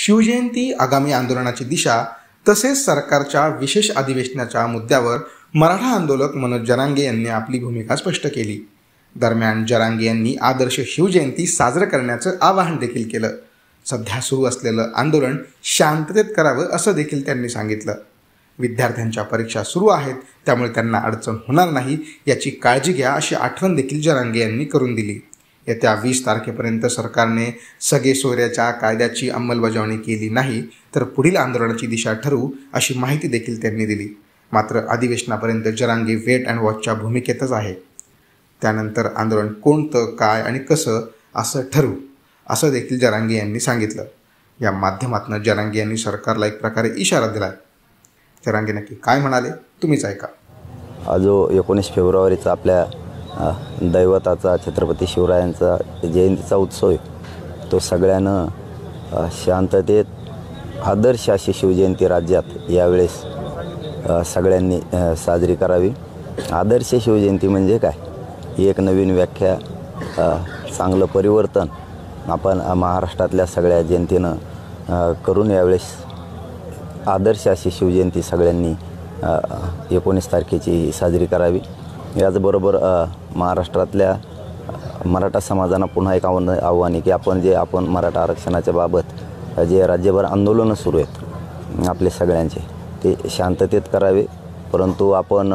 शिवजयंती, आगामी आंदोलनाची दिशा तसेच सरकारच्या विशेष अधिवेशनाच्या मुद्द्यावर मराठा आंदोलक मनोज जरांगे यांनी आपली भूमिका स्पष्ट केली। दरम्यान जरांगे यांनी आदर्श शिवजयंती साजरे करण्याचं आवाहन देखील केलं। सध्या सुरू असलेलं आंदोलन शांततेत करावं असं देखील त्यांनी सांगितलं। विद्यार्थ्यांच्या परीक्षा सुरू आहेत, त्यामुळे त्यांना अडचण होणार नाही याची काळजी घ्या अशी आठवण देखील जरांगे यांनी करून दिली। येत्या 20 तारखेपर्यंत सरकारने सगळे सोयऱ्याच्या कायद्याची अंमलबजावणी केली नाही तर पुढील आंदोलनाची दिशा ठरवू अशी माहिती देखील त्यांनी दिली। मात्र अधिवेशनापर्यंत जरांगे वेट अँड वॉचच्या भूमिकेतच आहे। त्यानंतर आंदोलन कोणतं, काय आणि कसं असं ठरवू असं देखील जरांगे यांनी सांगितलं। या माध्यमातून जरांगे यांनी सरकारला एक प्रकारे इशारा दिला। जरांगे नक्की काय म्हणाले तुम्हीच ऐका। जो 19 फेब्रुवारीचा आपल्या दैवताचा छत्रपती शिवरायांचा जयंतीचा उत्सव आहे तो सगळ्यांना शांततेत आदर्श अशी शिवजयंती राज्यात यावेळेस सगळ्यांनी साजरी करावी। आदर्श शिवजयंती म्हणजे काय, एक नवीन व्याख्या, चांगलं परिवर्तन आपण महाराष्ट्रातल्या सगळ्या जनतेनं करून यावेळेस आदर्श अशी शिवजयंती सगळ्यांनी 19 तारखेची साजरी करावी। याचबरोबर महाराष्ट्रातल्या मराठा समाजानं पुन्हा एक आव्हान आहे की आपण मराठा आरक्षणाच्या बाबत जे राज्यभर आंदोलनं सुरू आहेत आपले सगळ्यांचे ते शांततेत करावे, परंतु आपण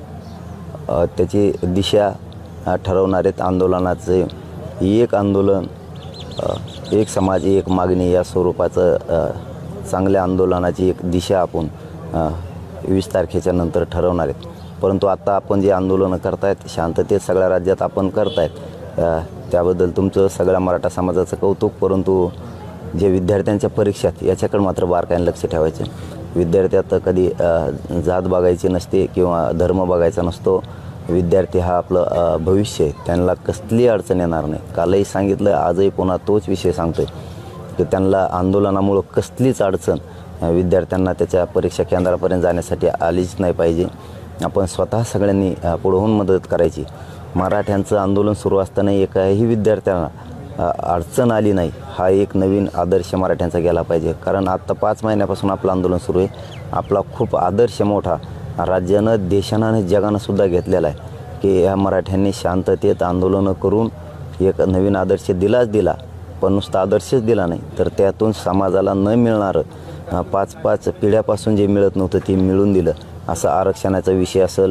त्याची दिशा ठरवणार आहेत। आंदोलनाचे एक आंदोलन, एक समाज, एक मागणी या स्वरूपाचं चांगल्या आंदोलनाची एक दिशा आपण 20 तारखेच्या नंतर ठरवणार आहेत। परंतु आता आपण जे आंदोलनं करतायत शांततेत सगळ्या राज्यात आपण करतायत त्याबद्दल तुमचं सगळ्या मराठा समाजाचं कौतुक। परंतु जे विद्यार्थ्यांच्या परीक्षात याच्याकडे मात्र बारकाईने लक्ष ठेवायचं। विद्यार्थ्यात कधी जात बघायची नसते किंवा धर्म बघायचा नसतो। विद्यार्थी हा आपलं भविष्य आहे, त्यांना कसली अडचण येणार नाही। कालही सांगितलं, आजही पुन्हा तोच विषय सांगतोय की त्यांना आंदोलनामुळं कसलीच अडचण विद्यार्थ्यांना त्याच्या परीक्षा केंद्रापर्यंत जाण्यासाठी आलीच नाही पाहिजे। आपण स्वतः सगळ्यांनी पुढे होऊन मदत करायची। मराठ्यांचं आंदोलन सुरू असताना एकाही विद्यार्थ्यांना अडचण आली नाही हा एक नवीन आदर्श मराठ्यांचा गेला पाहिजे। कारण आत्ता 5 महिन्यापासून आपलं आंदोलन सुरू आहे। आपला खूप आदर्श मोठा राज्यानं, देशानं आणि जगानंसुद्धा घेतलेला आहे की या मराठ्यांनी शांततेत आंदोलनं करून एक नवीन आदर्श दिला, पण नुसता आदर्शच दिला नाही तर त्यातून समाजाला न मिळणारं 5-5 पिढ्यापासून जे मिळत नव्हतं ते मिळून दिलं। असं आरक्षणाचा विषय असेल,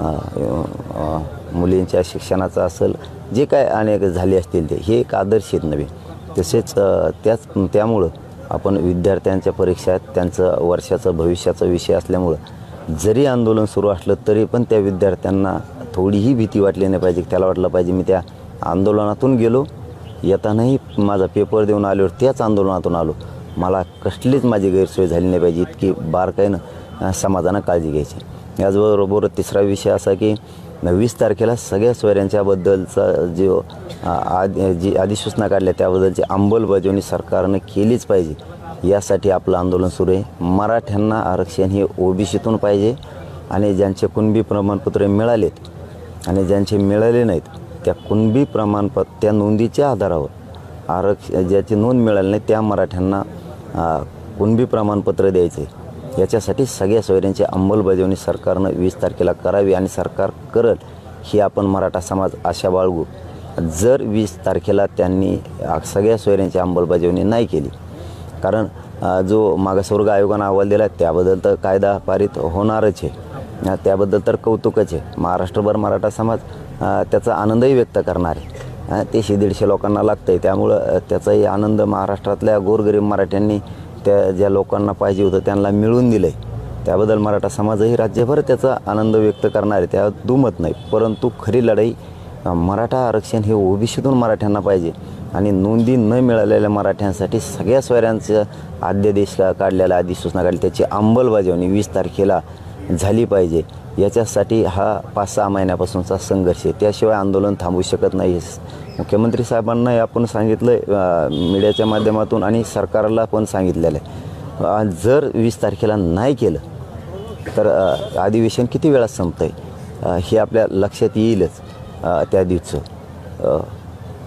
मुलींच्या शिक्षणाचा असेल, जे काय अनेक झाले असतील ते हे एक आदर्श आहेत नवीन। तसेच त्यामुळं आपण विद्यार्थ्यांच्या परीक्षात त्यांचं वर्षाचं भविष्याचा विषय असल्यामुळं जरी आंदोलन सुरू असलं तरी पण त्या विद्यार्थ्यांना थोडीही भीती वाटली नाही पाहिजे। त्याला वाटलं पाहिजे मी त्या आंदोलनातून गेलो, येतानाही माझा पेपर देऊन आल्यावर त्याच आंदोलनातून आलो, मला कसलीच माझी गैरसोय झाली नाही पाहिजे। इतकी बारकाईनं समाजानं काळजी घ्यायची। याचबरोबर तिसरा विषय असा की 20 तारखेला सगळ्या सोयऱ्यांच्याबद्दलचा जो जी अधिसूचना काढल्या त्याबद्दलची अंमलबजावणी सरकारनं केलीच पाहिजे। यासाठी आपलं आंदोलन सुरू आहे। मराठ्यांना आरक्षण हे ओबीसीतून पाहिजे आणि ज्यांचे कुणबी प्रमाणपत्र मिळालेत आणि ज्यांचे मिळाले नाहीत त्या कुणबी प्रमाणपत्र त्या नोंदीच्या आधारावर ज्याची नोंद मिळाली नाही त्या मराठ्यांना कुणबी प्रमाणपत्र द्यायचे। याच्यासाठी सगळ्या सोयऱ्यांची अंमलबजावणी सरकारनं 20 तारखेला करावी आणि सरकार करल ही आपण मराठा समाज आशा बाळगू। जर 20 तारखेला त्यांनी सगळ्या सोयऱ्यांची अंमलबजावणी नाही केली, कारण जो मागासवर्ग आयोगानं अहवाल दिला त्याबद्दल तर कायदा पारित होणारच आहे, त्याबद्दल तर कौतुकच आहे। महाराष्ट्रभर मराठा समाज त्याचा आनंदही व्यक्त करणार आहे। ते 150 लोकांना लागतं आहे, त्यामुळं त्याचाही आनंद महाराष्ट्रातल्या गोरगरीब मराठ्यांनी त्या ज्या लोकांना पाहिजे होतं त्यांना मिळवून दिलं आहे, त्याबद्दल मराठा समाजही राज्यभर त्याचा आनंद व्यक्त करणार आहे, त्यात दुमत नाही। परंतु खरी लढाई मराठा आरक्षण हे ओबीसीतून मराठ्यांना पाहिजे आणि नोंदी न मिळालेल्या मराठ्यांसाठी सगळ्या सोयऱ्यांचं अध्यादेश काढलेला, अधिसूचना काढली त्याची अंमलबजावणी 20 तारखेला झाली पाहिजे। याच्यासाठी हा 5-6 महिन्यापासूनचा संघर्ष आहे, त्याशिवाय आंदोलन थांबू शकत नाही। मुख्यमंत्री साहेबांना आपण सांगितलं मीडियाच्या माध्यमातून आणि सरकारला पण सांगितलेलं आहे, जर 20 तारखेला नाही केलं तर अधिवेशन किती वेळात संपतं आहे हे आपल्या लक्षात येईलच त्या दिवशी।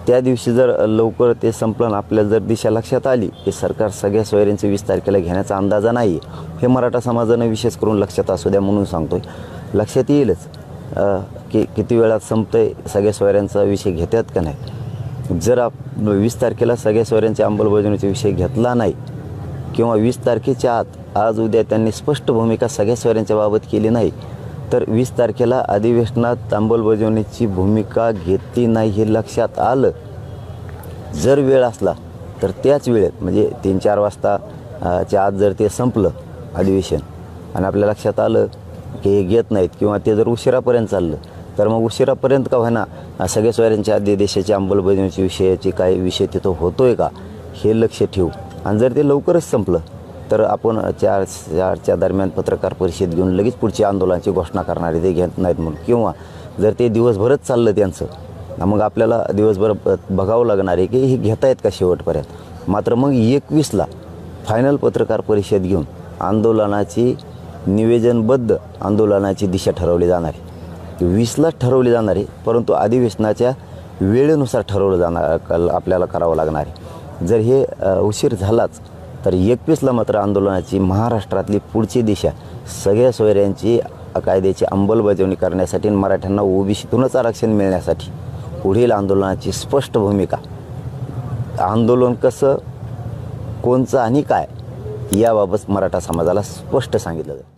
त्या दिवशी जर लवकर ते संपलं आणि आपल्याला जर दिशा लक्षात आली की सरकार सगळ्या सोयऱ्यांचं 20 तारखेला घेण्याचा अंदाजा नाही, हे मराठा समाजानं विशेष करून लक्षात असू द्या म्हणून सांगतोय. लक्षात येईलच की किती वेळात संपतंय, सगळ्या सोयऱ्यांचा विषय घेतात का नाही. जर 20 तारखेला सगळ्या सोयऱ्यांच्या अंमलबजावणीचा विषय घेतला नाही किंवा 20 तारखेच्या आत आज उद्या त्यांनी स्पष्ट भूमिका सगळ्या सोयऱ्यांच्या बाबत केली नाही, तर 20 तारखेला अधिवेशनात अंमलबजावणीची भूमिका घेतली नाही हे लक्षात आलं, जर वेळ असला तर त्याच वेळेत म्हणजे 3-4 वाजताच्या आत जर ते संपलं अधिवेशन आणि आपल्या लक्षात आलं की हे घेत नाहीत किंवा ते जर उशिरापर्यंत चाललं, तर मग उशिरापर्यंत का होईना सगळ्या सोयऱ्यांच्या देशाच्या अंमलबजावणीच्या विषयाची काय विषय तिथं होतोय का हे लक्ष ठेवू. आणि जर ते लवकरच संपलं तर आपण 4च्या दरम्यान पत्रकार परिषद घेऊन लगेच पुढच्या आंदोलनाची घोषणा करणारे ते घेत नाहीत म्हणून. किंवा जर ते दिवसभरच चाललं त्यांचं, मग आपल्याला दिवसभर बघावं लागणार आहे की हे घेता आहेत का शेवटपर्यंत. मात्र मग 21ला फायनल पत्रकार परिषद घेऊन आंदोलनाची निवेदनबद्ध आंदोलनाची दिशा ठरवली जाणार आहे. 20लाच ठरवली जाणार आहे, परंतु अधिवेशनाच्या वेळेनुसार ठरवलं जाणार आपल्याला करावं लागणार आहे. जर हे उशीर झालाच तर 21ला मात्र आंदोलनाची महाराष्ट्रातली पुढची दिशा सगळ्या सोयऱ्यांची कायद्याची अंमलबजावणी करण्यासाठी आणि मराठ्यांना ओबीसीतूनच आरक्षण मिळण्यासाठी पुढील आंदोलनाची स्पष्ट भूमिका, आंदोलन कसं, कोणचं आणि काय याबाबत मराठा समाजाला स्पष्ट सांगितलं जातं.